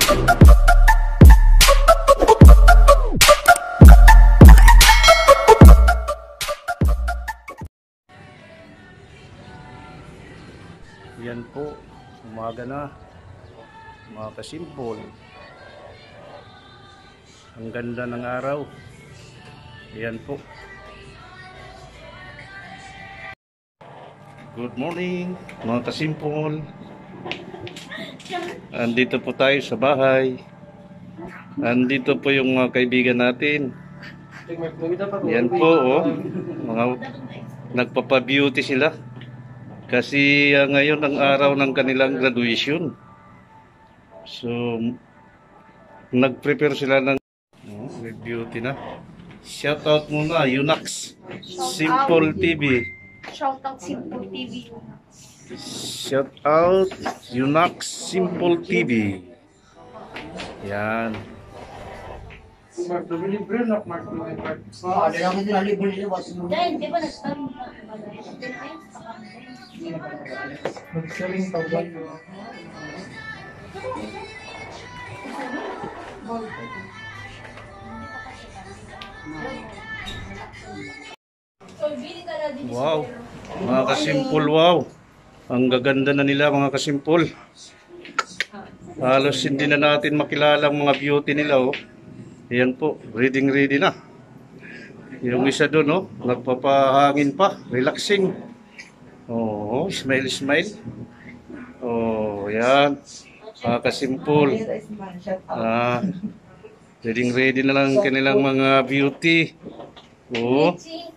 Yan po, umaga na, mga kasimpol. Ang ganda ng araw. Yan po. Good morning, mga kasimpol. Andito po tayo sa bahay. Andito po yung mga kaibigan natin. Yan po, oh. Mga nagpapa-beauty sila. Kasi ngayon ang araw ng kanilang graduation. So, nag-prepare sila ng beauty na. Shout out muna, Yunax. Simple TV. Shout out Simple TV. Shout out Yunax Simple TV. Yan. Dahil, di ba nagtanong ka? Magsaling pagod. Wow, mga kasimpol, wow. Ang gaganda na nila, mga kasimpol. Halos hindi na natin makilala ang mga beauty nila, oh. Ayan po, ready na. Yung isa doon, oh, nagpapahangin pa, relaxing. Oh, smile. Oh, yan. Mga kasimpol. Ready na lang kanilang mga beauty. Oh.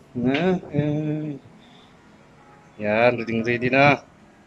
Yan, ready na.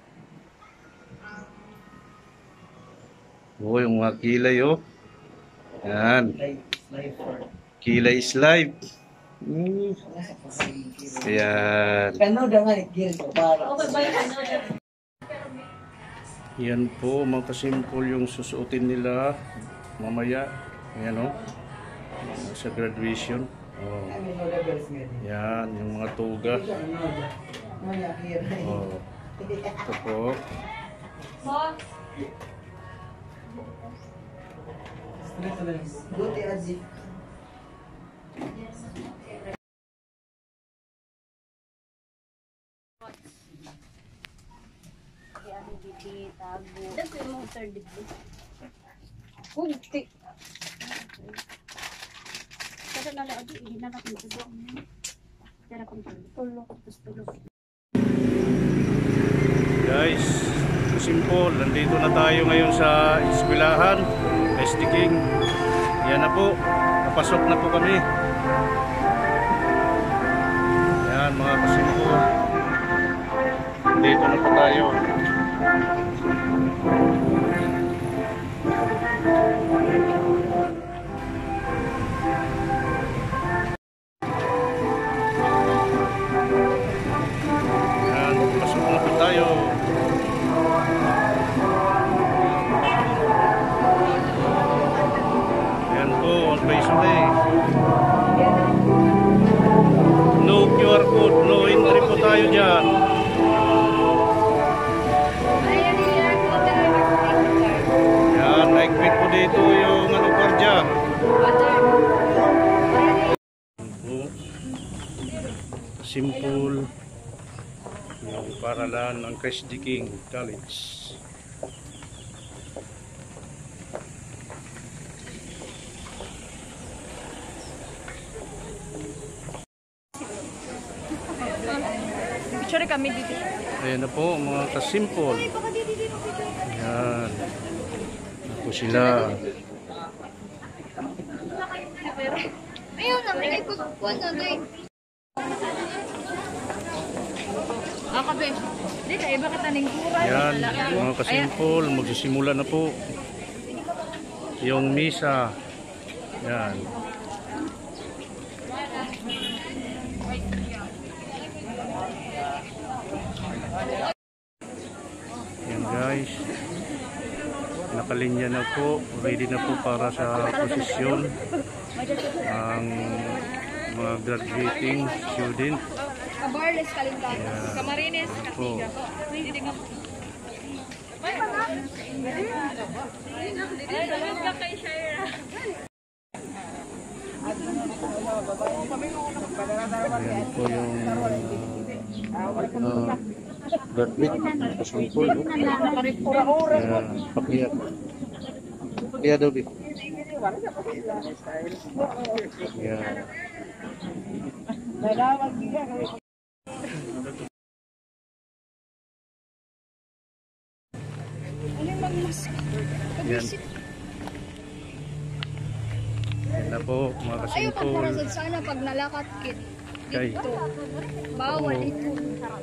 Oh, yung mga kilay, oh. Yan. Kilay is live. Yan. Yan po, mga kasimpol yung susuotin nila mamaya. Ayan, oh. Sa graduation. Oh. Yan, yung mga tuga. Oh. Ito po. Guys, simple, nandito na tayo ngayon sa eskwelahan, SD King. Yan na po, napasok na po kami. Yan mga kasimple, dito na po tayo. No QR code, no entry po tayo dyan. Yan, naikpit po dito yung gwardiya. Simple yung paralan ng SD King College. Picture kami dito. Ayan na po mga kasimpol. Ayan. Ako sila. Ayun na, may kukuha na doon. Kabe. Dito, iba ka taning kura. Ayan, mga kasimpol. Magsisimula na po yung misa. Ayan. Yan guys, nakalinya na po, ready na po para sa posisyon ang mga graduating student. Kabarles kalingka. Camarines, po. Ayan po yung birthday, kasangkol. Ayan, pakiyak. Pakiyak daw, Bi. Ayan. Ayan. Ayan na po, mga Ayaw kasangkol. pagparasad sana pag nalakat kit. Okay. Dito. Bawal Oo. ito.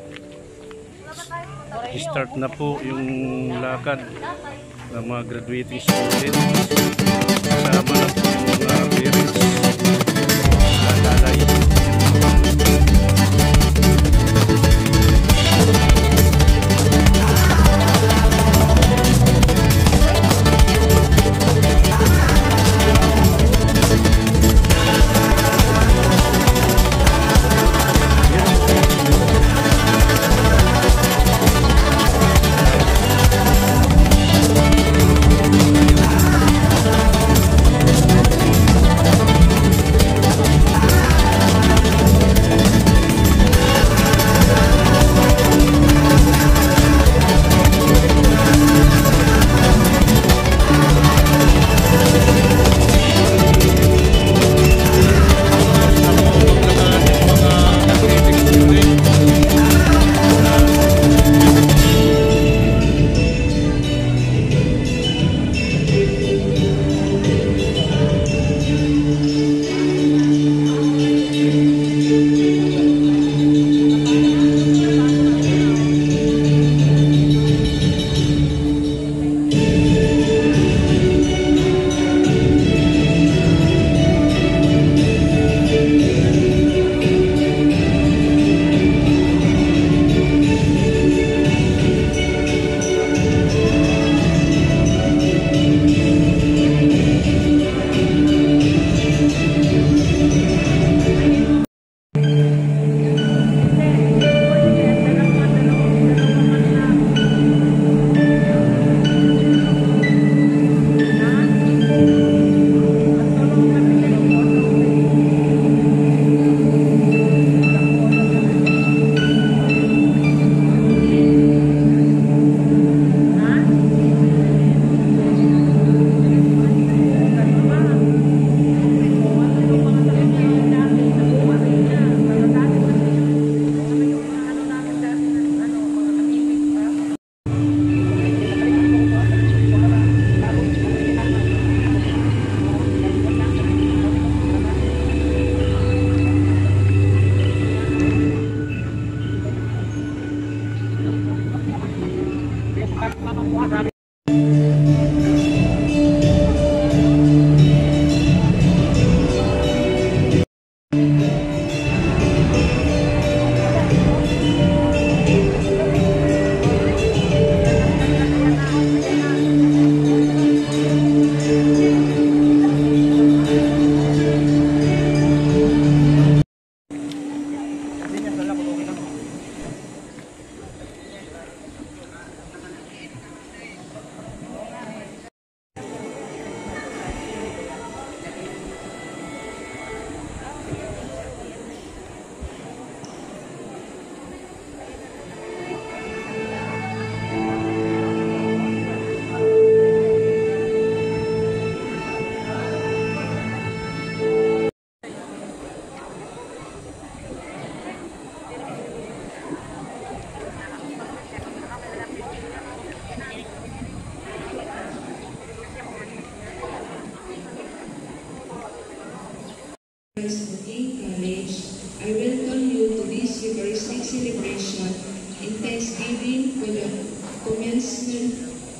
Start na po yung lakad ng mga graduating students. Kasama na po yung mga parents. Lalay. College, I welcome you to this Eucharistic celebration in thanksgiving for the commencement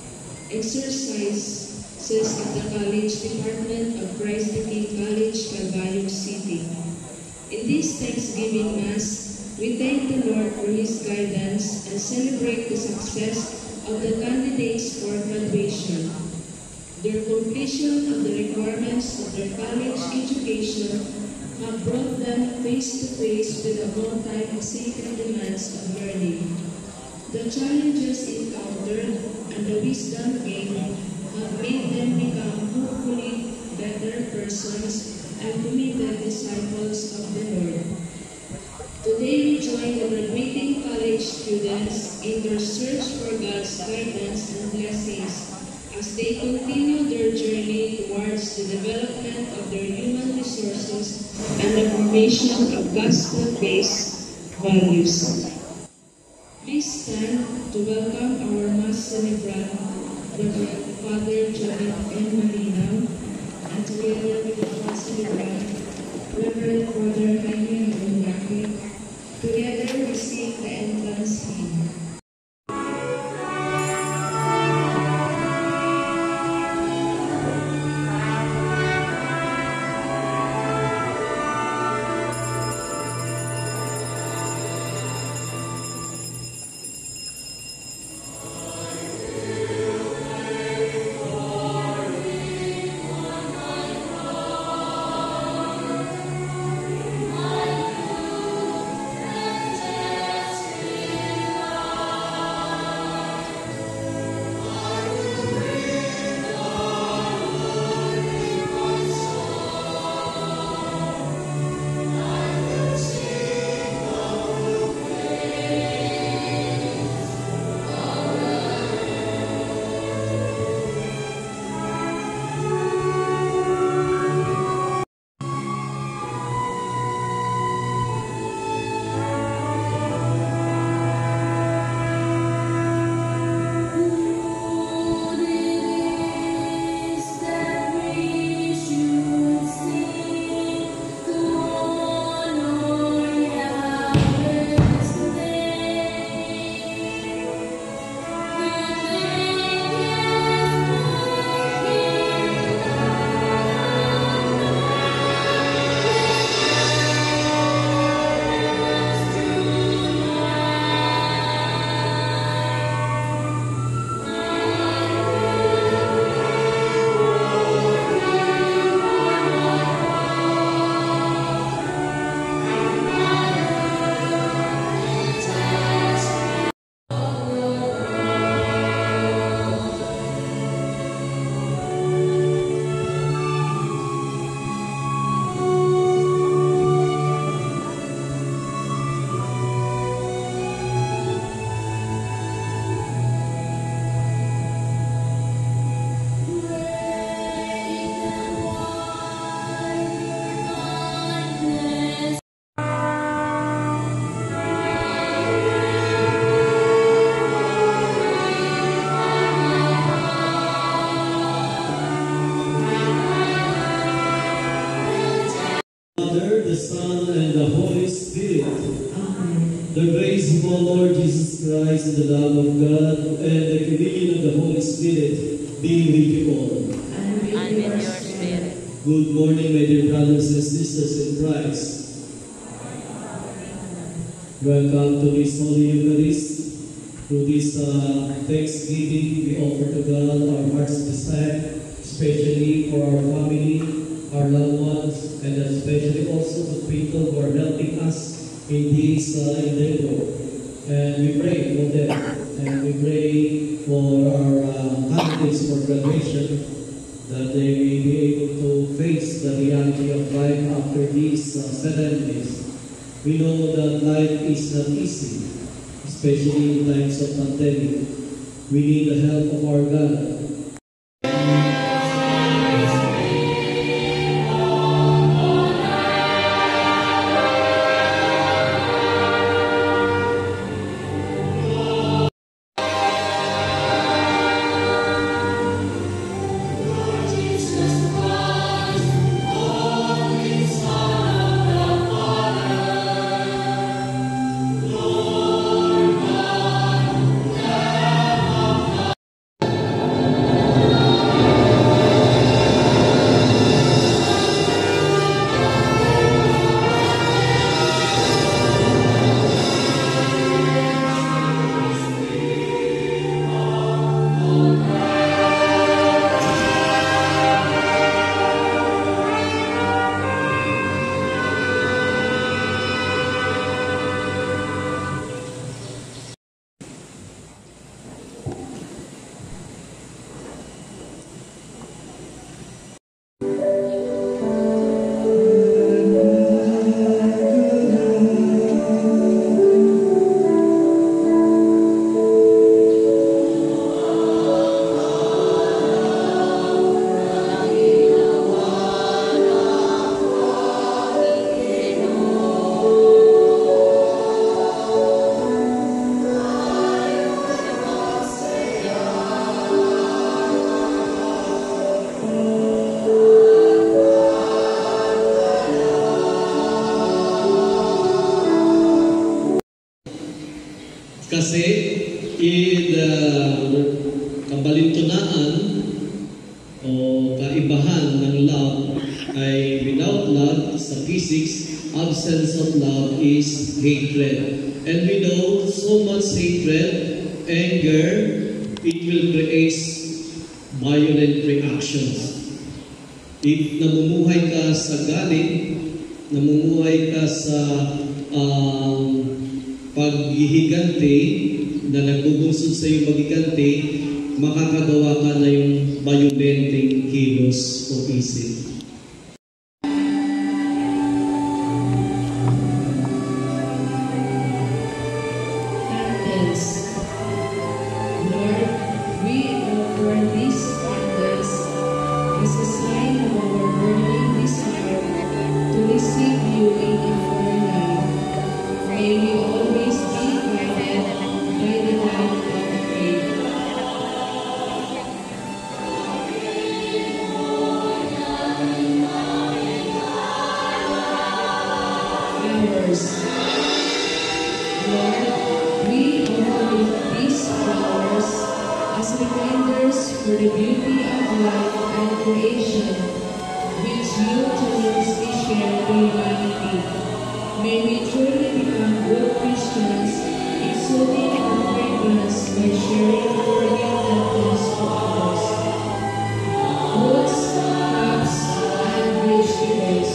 exercises of the College Department of Christ the King College, Calvario City. In this Thanksgiving Mass, we thank the Lord for His guidance and celebrate the success of the candidates for graduation. Their completion of the requirements of their college education have brought them face to face with the multi-sacred demands of learning. The challenges encountered and the wisdom gained have made them become hopefully better persons and committed disciples of the Lord. Today we join the graduating college students in their search for God's guidance and blessings as they continue their journey towards the development of their human resources and the formation of gospel-based values. Please stand to welcome our Mass celebrant, Reverend Father Johnny M. Malinaw, and together with our celebrant, Reverend Father Jaime Abundake. Together we sing the entrance hymn. Father, the Son, and the Holy Spirit. Amen. The grace of our Lord Jesus Christ and the love of God and the communion of the Holy Spirit be with you all. And with your spirit. Good morning, my dear brothers and sisters in Christ. Welcome to this Holy Eucharist. Through this Thanksgiving, we offer to God our heart's desire, especially for our family, our loved ones, and especially also the people who are helping us in this endeavor. And we pray for them, and we pray for our candidates for graduation, that they may be able to face the reality of life after these ceremonies. We know that life is not easy, especially in times of pandemic. We need the help of our God. Kasi in kabalintunaan o kaibahan ng love ay without love sa physics, absence of love is hatred. And we know so much hatred, anger, it will create violent reactions. If namumuhay ka sa galit, namumuhay ka sa paghihiganti na nagbubungsod sa iyong paghiganti, makakagawa ka na yung violenting kilos o isip. Candles. Lord, we offer these candles as a sign of our burning desire to receive you in our life. May we always be guided by the light of faith. Flowers. Lord, we offer these flowers as reminders for the beauty of life and creation, which you generously share to humanity. May we truly become good Christians, exuding our fragrance by sharing our forgiveness to others. Fruits, crops, and vegetables.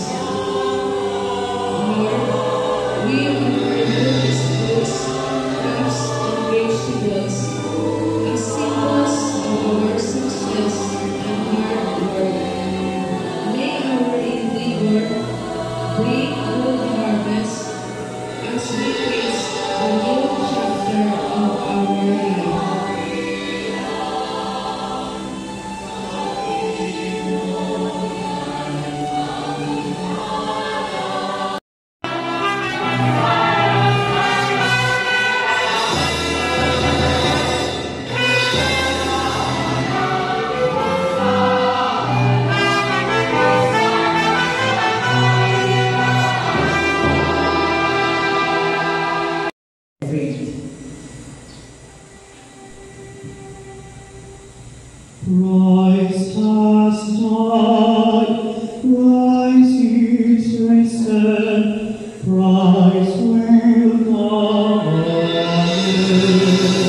Lord, we offer you these fruits, crops, and vegetables as symbols of our success and hard work. May our endeavor bring good harvest as we face the new chapter of our life. Christ has died, Christ is risen, Christ will come again.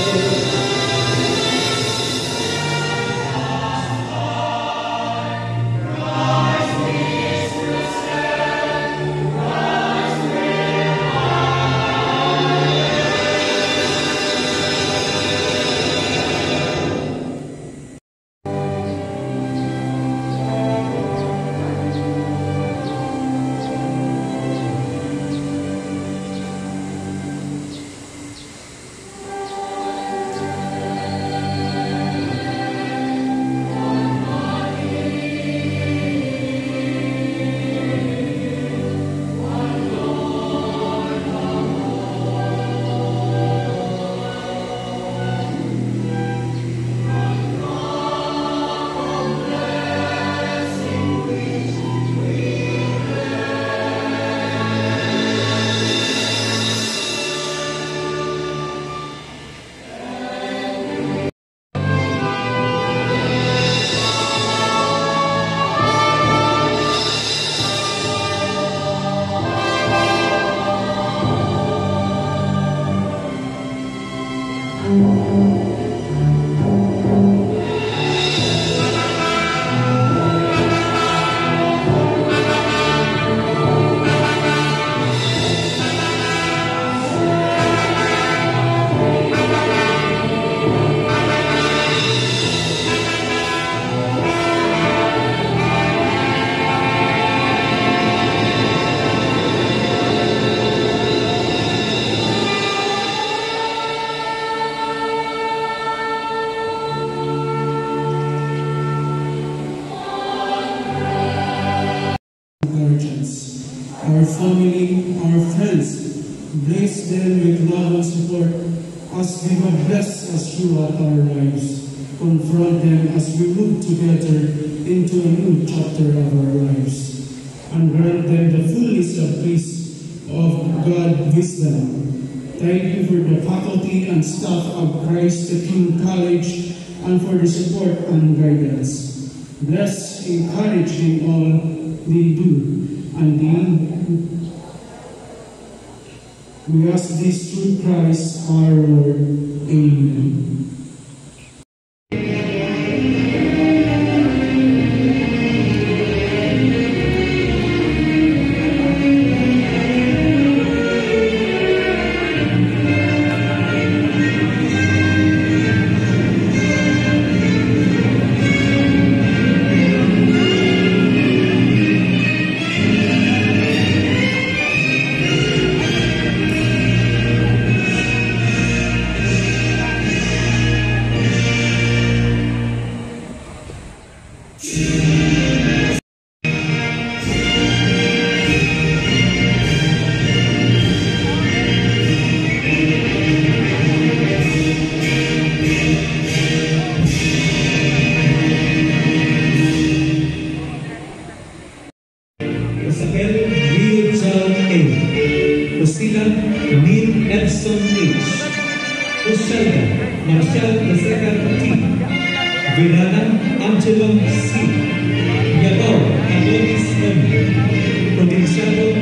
Our family, our friends, bless them with love and support as they have blessed us throughout our lives. Confront them as we move together into a new chapter of our lives, and grant them the fullness of peace of God wisdom. Thank you for the faculty and staff of Christ the King College and for the support and guidance. Bless, encourage in all they do, and we ask this through Christ our Lord. Amen. Marshall II T. Verana Angelo C. Yabao Adonis M. Provincial